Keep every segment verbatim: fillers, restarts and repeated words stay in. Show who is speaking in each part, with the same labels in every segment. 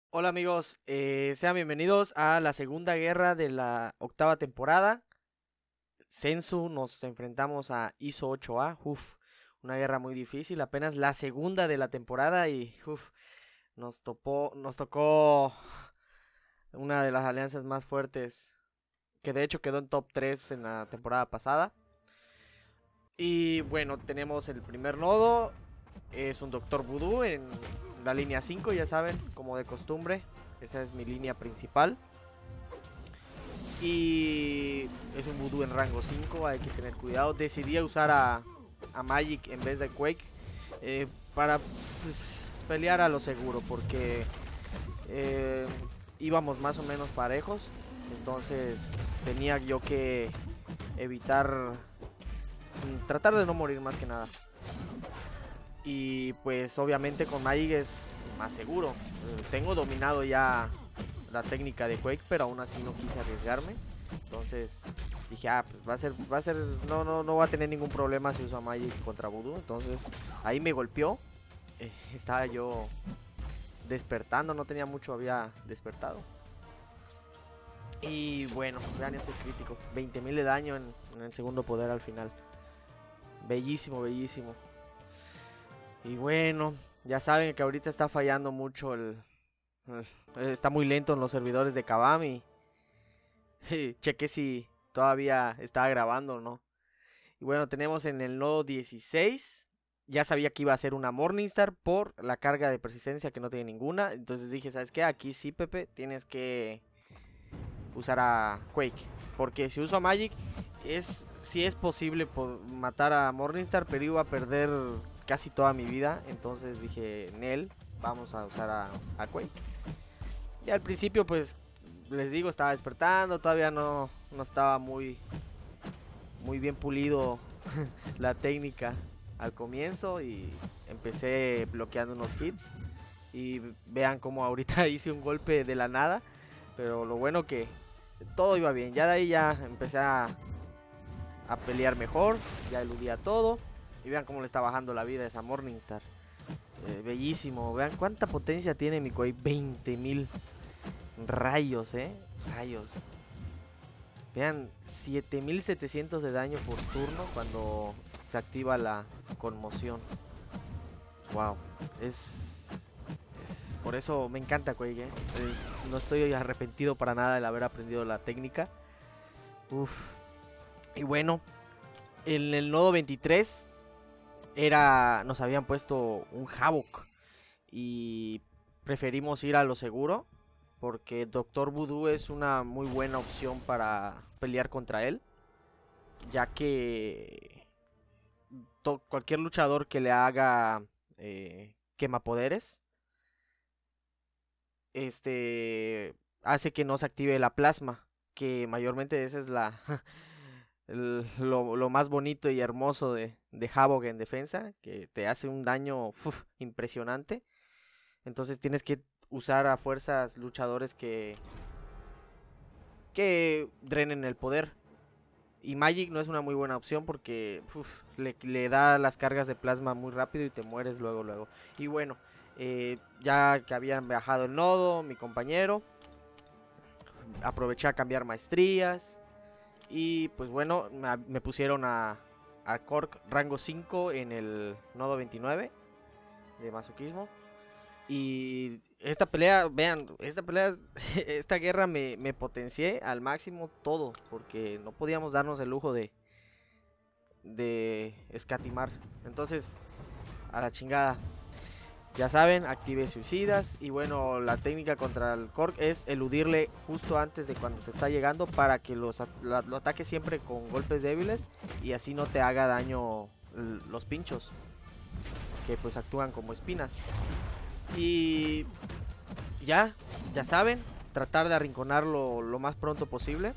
Speaker 1: Hola amigos, eh, sean bienvenidos a la segunda guerra de la octava temporada. Sensu, nos enfrentamos a ISO ocho A, uf, una guerra muy difícil, apenas la segunda de la temporada y uf, nos topó, nos tocó una de las alianzas más fuertes, que de hecho quedó en top tres en la temporada pasada. Y bueno, tenemos el primer nodo, es un Doctor Voodoo en la línea cinco, ya saben, como de costumbre, esa es mi línea principal. Y es un Voodoo en rango cinco, hay que tener cuidado. Decidí usar a, a Magic en vez de Quake eh, para pues, pelear a lo seguro, porque eh, íbamos más o menos parejos. Entonces tenía yo que evitar, mm, tratar de no morir más que nada. Y pues obviamente con Magic es más seguro. Eh, tengo dominado ya la técnica de Quake, pero aún así no quise arriesgarme. Entonces dije, ah, pues va a ser, va a ser, no, no, no va a tener ningún problema si uso a Magic contra Voodoo. Entonces ahí me golpeó. Eh, estaba yo despertando, no tenía mucho, había despertado. Y bueno, vean ese crítico, veinte mil de daño en, en el segundo poder al final. Bellísimo, bellísimo. Y bueno, ya saben que ahorita está fallando mucho el, el está muy lento en los servidores de Kabam. Cheque si todavía estaba grabando o no. Y bueno, tenemos en el nodo dieciséis. Ya sabía que iba a ser una Morningstar por la carga de persistencia que no tiene ninguna. Entonces dije, ¿sabes qué? Aquí sí, Pepe, tienes que usar a Quake. Porque si uso a Magic, es, sí es posible matar a Morningstar, pero iba a perder casi toda mi vida. Entonces dije, Nel, vamos a usar a, a Quake. Y al principio, pues, les digo, estaba despertando, todavía no, no estaba muy, muy bien pulido la técnica al comienzo y empecé bloqueando unos hits. Y vean cómo ahorita hice un golpe de la nada, pero lo bueno que todo iba bien. Ya de ahí ya empecé a, a pelear mejor, ya eludía todo. Y vean cómo le está bajando la vida a esa Morningstar. Eh, bellísimo, vean cuánta potencia tiene mi Koi, veinte mil rayos, eh, rayos. Vean, siete mil setecientos de daño por turno cuando se activa la conmoción. Wow, es, es por eso me encanta Quake, ¿eh? Eh, no estoy arrepentido para nada de haber aprendido la técnica. Uf. Y bueno, en el nodo veintitrés era, nos habían puesto un Havoc y preferimos ir a lo seguro porque Doctor Voodoo es una muy buena opción para pelear contra él, ya que cualquier luchador que le haga eh, quemapoderes, este, hace que no se active la plasma, que mayormente esa es la el- lo, lo más bonito y hermoso de, de Havok en defensa, que te hace un daño uf, impresionante. Entonces tienes que usar a fuerzas luchadores que que drenen el poder. Y Magic no es una muy buena opción porque uf, le, le da las cargas de plasma muy rápido y te mueres luego, luego. Y bueno, eh, ya que habían bajado el nodo, mi compañero, aproveché a cambiar maestrías. Y pues bueno, me, me pusieron a, a Cork rango cinco en el nodo veintinueve de masoquismo. Y esta pelea, vean, esta pelea, esta guerra me, me potencié al máximo todo, porque no podíamos darnos el lujo de, de escatimar. Entonces, a la chingada. Ya saben, active suicidas. Y bueno, la técnica contra el Cork es eludirle justo antes de cuando te está llegando para que los, lo, lo ataque siempre con golpes débiles y así no te haga daño los pinchos, que pues actúan como espinas. Y ya, ya saben, tratar de arrinconarlo lo más pronto posible.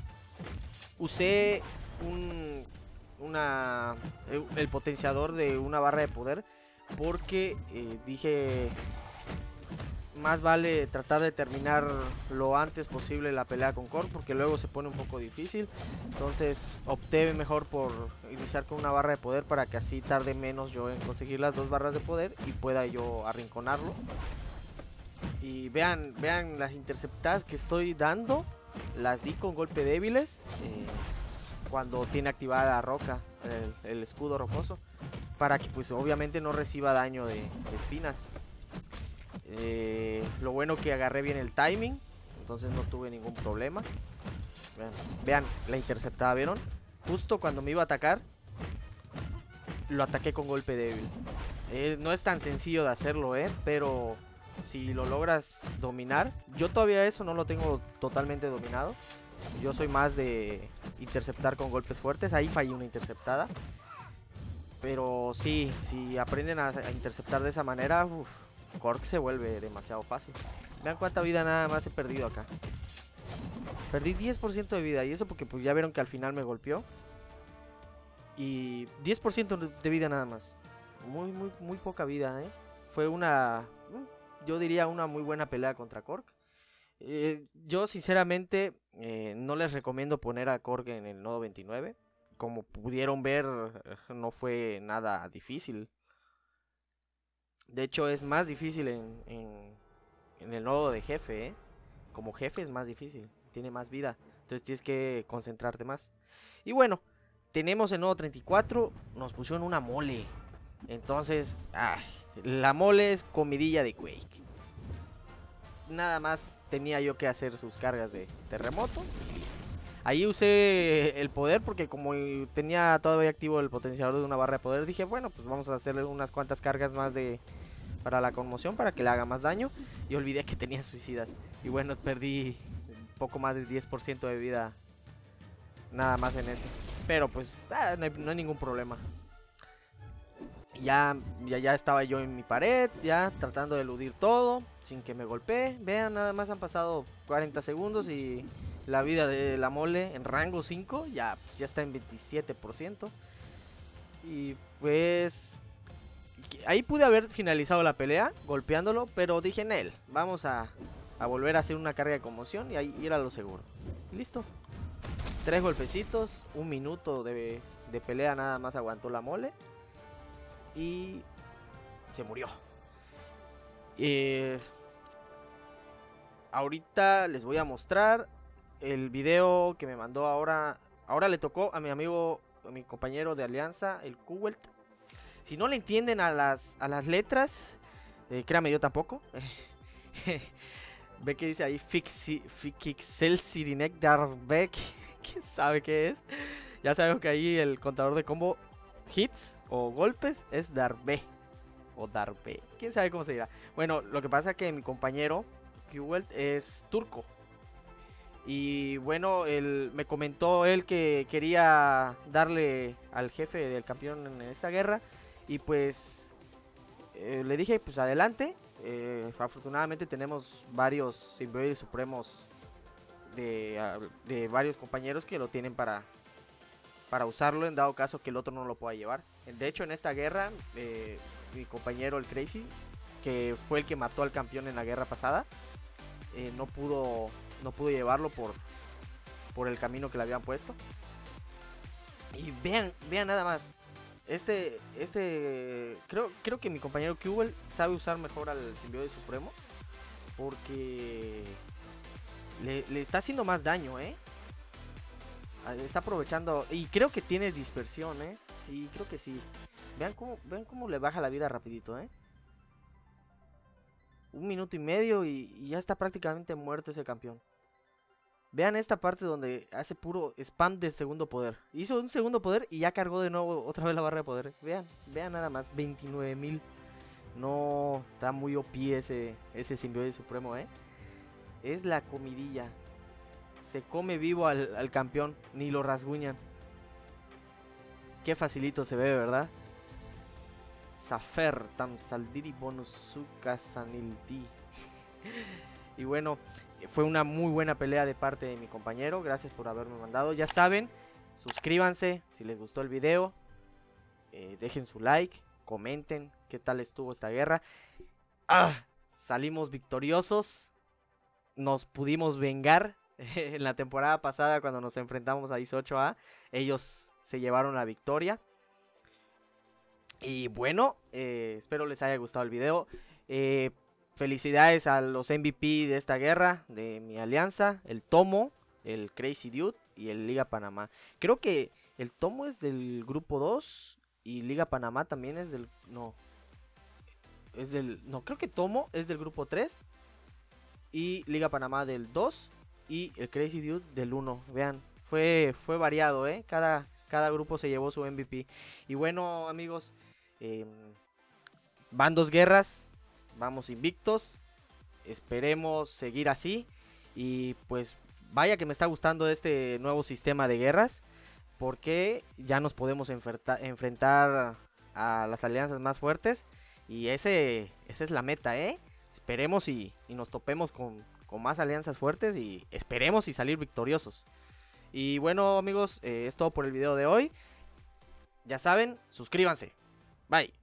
Speaker 1: Usé un, una, el, el potenciador de una barra de poder porque eh, dije, más vale tratar de terminar lo antes posible la pelea con Korg porque luego se pone un poco difícil. Entonces opté mejor por iniciar con una barra de poder para que así tarde menos yo en conseguir las dos barras de poder y pueda yo arrinconarlo. Y vean, vean las interceptadas que estoy dando. Las di con golpe débiles. Eh, cuando tiene activada la roca, el, el escudo rocoso. Para que pues obviamente no reciba daño de, de espinas. Eh, lo bueno que agarré bien el timing. Entonces no tuve ningún problema. Vean, vean la interceptada, ¿vieron? Justo cuando me iba a atacar, lo ataqué con golpe débil. Eh, no es tan sencillo de hacerlo, ¿eh? Pero si lo logras dominar. Yo todavía eso no lo tengo totalmente dominado. Yo soy más de interceptar con golpes fuertes. Ahí fallé una interceptada. Pero sí, si aprenden a, a interceptar de esa manera, uf, Cork se vuelve demasiado fácil. Vean cuánta vida nada más he perdido acá. Perdí diez por ciento de vida. Y eso porque pues ya vieron que al final me golpeó. Y diez por ciento de vida nada más. Muy, muy, muy poca vida, ¿eh? Fue una, yo diría una muy buena pelea contra Cork. Eh, yo sinceramente eh, no les recomiendo poner a Cork en el nodo veintinueve. Como pudieron ver, no fue nada difícil. De hecho es más difícil en, en, en el nodo de jefe, ¿eh? Como jefe es más difícil, tiene más vida. Entonces tienes que concentrarte más. Y bueno, tenemos el nodo treinta y cuatro, nos pusieron una mole. Entonces, ay, la mole es comidilla de Quake. Nada más tenía yo que hacer sus cargas de terremoto y listo. Ahí usé el poder porque como tenía todavía activo el potenciador de una barra de poder, dije, bueno, pues vamos a hacerle unas cuantas cargas más de para la conmoción, para que le haga más daño. Y olvidé que tenía suicidas. Y bueno, perdí un poco más del diez por ciento de vida nada más en eso. Pero pues ah, no, hay, no hay ningún problema. Ya, ya, ya estaba yo en mi pared, ya tratando de eludir todo, sin que me golpee. Vean, nada más han pasado cuarenta segundos y la vida de la mole en rango cinco ya, ya está en veintisiete por ciento. Y pues ahí pude haber finalizado la pelea golpeándolo, pero dije en él, vamos a, a volver a hacer una carga de conmoción y ahí ir a lo seguro. Listo. Tres golpecitos, un minuto de, de pelea nada más aguantó la mole. Y se murió. Eh, ahorita les voy a mostrar el video que me mandó ahora. Ahora le tocó a mi amigo, a mi compañero de alianza, el Kuwelt. Si no le entienden a las, a las letras, eh, créame, yo tampoco. Ve que dice ahí Fixel Sirinek Darbeck. ¿Quién sabe qué es? Ya sabemos que ahí el contador de combo hits o golpes es Darbe o Darbe, quién sabe cómo se dirá. Bueno, lo que pasa es que mi compañero Kuwelt es turco. Y bueno, él, me comentó él que quería darle al jefe del campeón en esta guerra. Y pues eh, le dije, pues adelante. eh, Afortunadamente tenemos varios simbiotes supremos de, de varios compañeros que lo tienen para para usarlo en dado caso que el otro no lo pueda llevar. De hecho, en esta guerra, eh, mi compañero el Crazy, que fue el que mató al campeón en la guerra pasada, eh, no pudo no pudo llevarlo por por el camino que le habían puesto. Y vean, vean nada más. Este este creo creo que mi compañero Kubel sabe usar mejor al simbiote supremo porque le, le está haciendo más daño, ¿eh? Está aprovechando. Y creo que tiene dispersión, ¿eh? Sí, creo que sí. Vean cómo, vean cómo le baja la vida rapidito, ¿eh? Un minuto y medio y, y ya está prácticamente muerto ese campeón. Vean esta parte donde hace puro spam del segundo poder. Hizo un segundo poder y ya cargó de nuevo otra vez la barra de poder. Vean, vean nada más, veintinueve mil. No, está muy O P ese, ese simbiote supremo, ¿eh? Es la comidilla. Se come vivo al, al campeón, ni lo rasguñan. Qué facilito se ve, ¿verdad? Zafer, Tamsaldiri Bonusuka Sanilti. Y bueno, fue una muy buena pelea de parte de mi compañero. Gracias por haberme mandado. Ya saben, suscríbanse si les gustó el video. Eh, dejen su like, comenten qué tal estuvo esta guerra. ¡Ah! Salimos victoriosos. Nos pudimos vengar. En la temporada pasada cuando nos enfrentamos a I S ocho A, ellos se llevaron la victoria. Y bueno, eh, espero les haya gustado el video. eh, felicidades a los M V P de esta guerra, de mi alianza, el Tomo, el Crazy Dude y el Liga Panamá. Creo que el Tomo es del grupo dos y Liga Panamá también es del... No, es del... No, creo que Tomo es del grupo tres y Liga Panamá del dos y el Crazy Dude del uno. Vean, fue, fue variado, ¿eh? Cada, cada grupo se llevó su M V P. Y bueno, amigos, eh, van dos guerras, vamos invictos, esperemos seguir así. Y pues vaya que me está gustando este nuevo sistema de guerras, porque ya nos podemos enfrentar a las alianzas más fuertes. Y ese, esa es la meta, ¿eh? Esperemos y, y nos topemos con, con más alianzas fuertes y esperemos y salir victoriosos. Y bueno, amigos, eh, es todo por el video de hoy. Ya saben, suscríbanse. Bye.